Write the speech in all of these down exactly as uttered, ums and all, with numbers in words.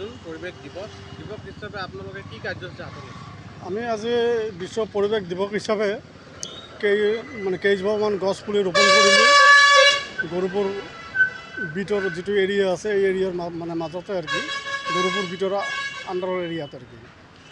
June পৰিৱেশ দিৱস দিৱস হিচাপে আপোনালোকে কি কাৰ্যসূচী হাতত লৈছে? আমি আজি বিশ্ব পৰিৱেশ দিৱস হিচাপে কেই মানে কেইজোপামান গছ পুলি ৰোপণ কৰিলোঁ গৰুপুৰ বিটৰ যিটো এৰিয়া আছে এই এৰিয়াৰ মানে মাজতে আৰু কি গৰুপুৰ বিটৰ আণ্ডাৰৰ এৰিয়াত আৰু কি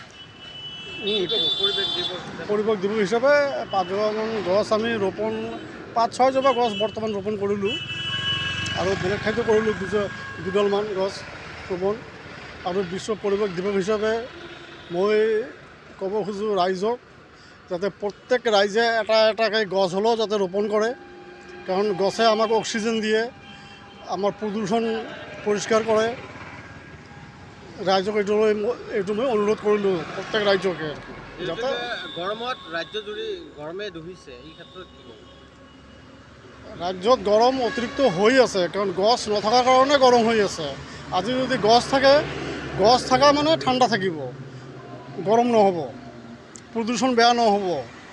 পৰিৱেশ দিৱস পৰিৱেশ দিৱস হিচাপে পাঁচজোপামান গছ আমি ৰোপণ পাঁচ ছয়জোপা গছ বৰ্তমান ৰোপণ কৰিলোঁ আৰু বেলেগ ঠাইতো কৰিলোঁ দুজ দুডালমান গছ ৰোপণ আৰু বিশ্ব পৰিৱেশ দিৱস হিচাপে মই ক'ব খোজোঁ ৰাইজক যাতে প্ৰত্যেক ৰাইজে এটা এটাকৈ গছ হ'লেও যাতে ৰোপণ কৰে, কাৰণ গছে আমাক অক্সিজেন দিয়ে, আমাৰ প্ৰদূষণ পৰিষ্কাৰ কৰে। ৰাইজক এইটো এইটো মই অনুৰোধ কৰিলোঁ প্ৰত্যেক ৰাইজকে আৰু কি যাতে গৰমত ৰাজ্যজুৰি গৰমে দহিছে, এই ক্ষেত্ৰত কি ক'ব? ৰাজ্যত গৰম অতিৰিক্ত হৈ আছে, কাৰণ গছ নথকাৰ কাৰণে গৰম হৈ আছে। আজি যদি গছ থাকে, গছ থকা মানে ঠাণ্ডা থাকিব, গৰম নহ'ব, প্ৰদূষণ বেয়া নহ'ব।